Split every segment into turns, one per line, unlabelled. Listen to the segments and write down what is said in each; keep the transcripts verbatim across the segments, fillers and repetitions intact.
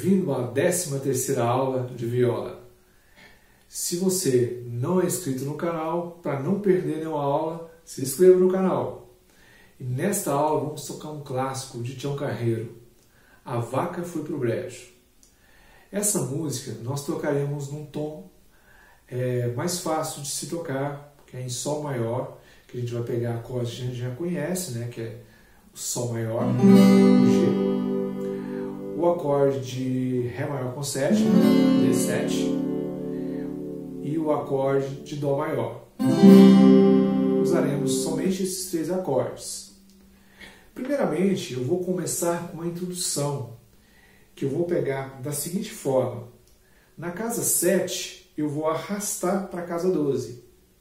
bem-vindo à décima terceira aula de viola. Se você não é inscrito no canal, para não perder nenhuma aula, se inscreva no canal. E nesta aula vamos tocar um clássico de Tião Carreiro, A Vaca Foi Pro Brejo. Essa música nós tocaremos num tom é, mais fácil de se tocar, que é em Sol maior, que a gente vai pegar acordes que a gente já conhece, né, que é o Sol maior, o G. O acorde de Ré maior com sétima, D sete, e o acorde de Dó maior. Usaremos somente esses três acordes. Primeiramente, eu vou começar com uma introdução, que eu vou pegar da seguinte forma. Na casa sete, eu vou arrastar para a casa doze.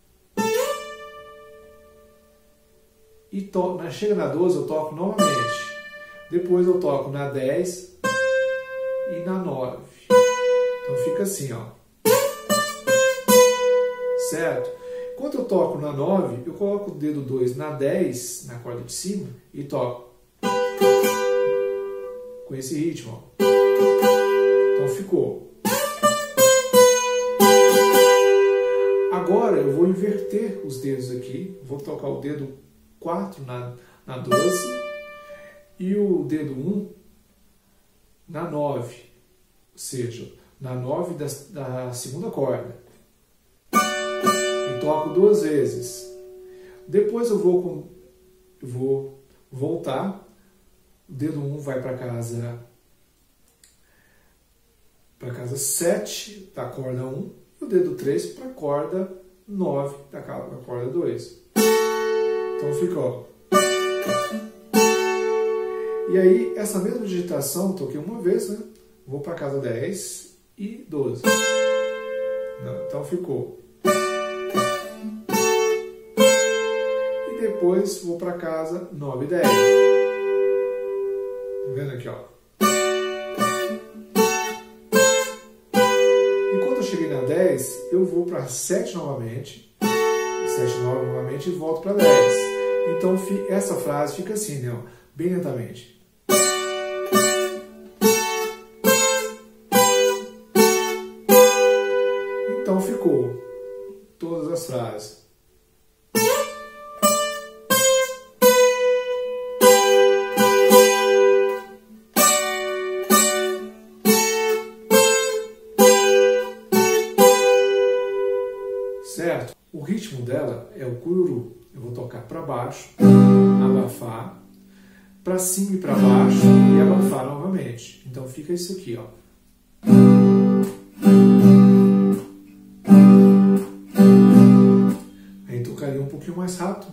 E to na, chega na doze, eu toco novamente. Depois eu toco na dez e na nove. Então fica assim, ó. Certo? Quando eu toco na nove, eu coloco o dedo dois na dez, na corda de cima, e toco com esse ritmo, ó. Então ficou. Agora eu vou inverter os dedos aqui. Vou tocar o dedo quatro na, na doze e o dedo um na nove, ou seja, na nove da, da segunda corda. E toco duas vezes. Depois eu vou, com, eu vou voltar. O dedo um vai para casa para casa sete da corda um e o dedo três para a corda nove da corda dois. Então fica, ó. E aí, essa mesma digitação, toquei uma vez, né? Vou para casa dez e doze. Não, então ficou. E depois vou para casa nove e dez. Tá vendo aqui, ó? E quando eu cheguei na dez, eu vou para sete novamente. sete, nove novamente e volto para dez. Então, essa frase fica assim, né? Bem lentamente. Então, ficou todas as frases. Certo? O ritmo dela é o cururu. Eu vou tocar para baixo, abafar, para cima e para baixo e abafar novamente. Então fica isso aqui, ó. Aí tocaria um pouquinho mais rápido.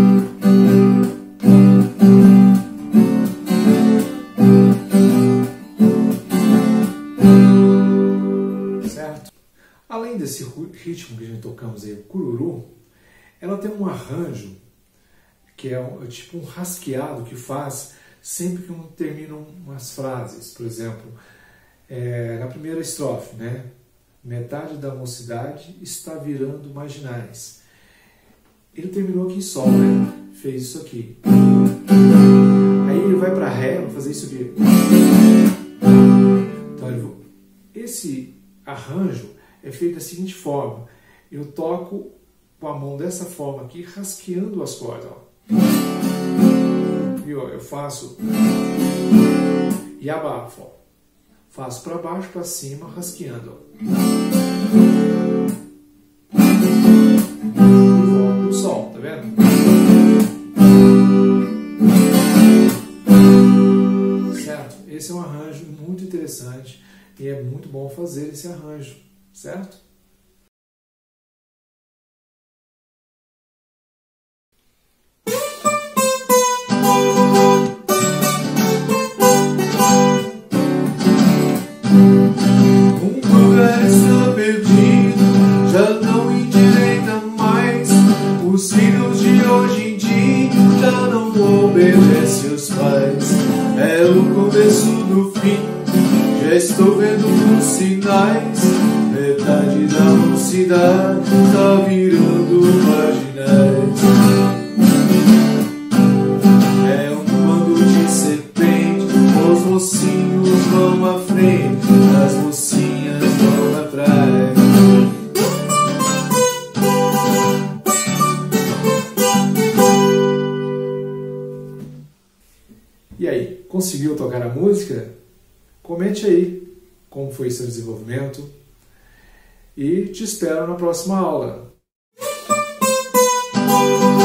Certo? Além desse ritmo que a gente tocamos aí, o cururu, ela tem um arranjo que é, um, é tipo um rasqueado que faz sempre que um, terminam umas frases. Por exemplo, é, na primeira estrofe, né? Metade da mocidade está virando marginais. Ele terminou aqui em Sol, né? Fez isso aqui. Aí ele vai para Ré, vai fazer isso aqui. Então, ele, esse arranjo é feito da seguinte forma. Eu toco com a mão dessa forma aqui, rasqueando as cordas, ó. E ó, eu faço e abafo, ó. Faço para baixo, para cima, rasqueando, ó. E volto no Sol, tá vendo? Certo? Esse é um arranjo muito interessante e é muito bom fazer esse arranjo, certo?
É o começo do fim, já estou vendo os sinais. Metade da mocidade tá virando marginais. É um bando de serpente, os mocinhos vão à frente.
E aí, conseguiu tocar a música? Comente aí como foi seu desenvolvimento e te espero na próxima aula.